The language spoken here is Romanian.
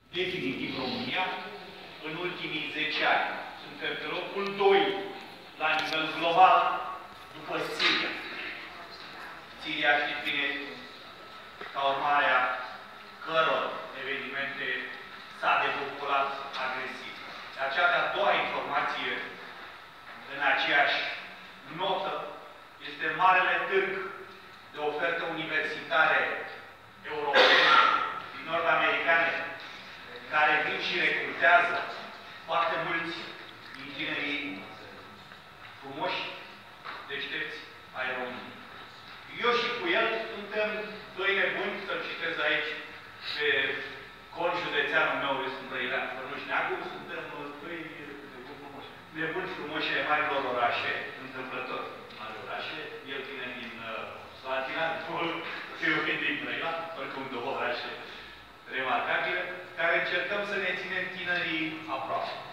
definitiv România în ultimii 10 ani. Suntem pe locul 2 la nivel global după Siria. Siria, știți bine, ca urmare a căror evenimente s-a depopulat agresiv. Cea de-a doua informație în aceeași notă este marele târg de ofertă universitare europene și nord-americane care vin și recrutează foarte mulți din tinerii frumoși, deștepți ai României. Eu și cu el suntem doi nebuni, să-l citez aici pe județeanul meu, eu sunt Brăilean Fărnuș Neagu, suntem doi nebuni frumoși ai marilor orașe, întâmplător mari orașe, el vine din Slatina, eu vin din Brăila, oricum două orașe remarcabile, care încercăm să ne ținem tinerii aproape.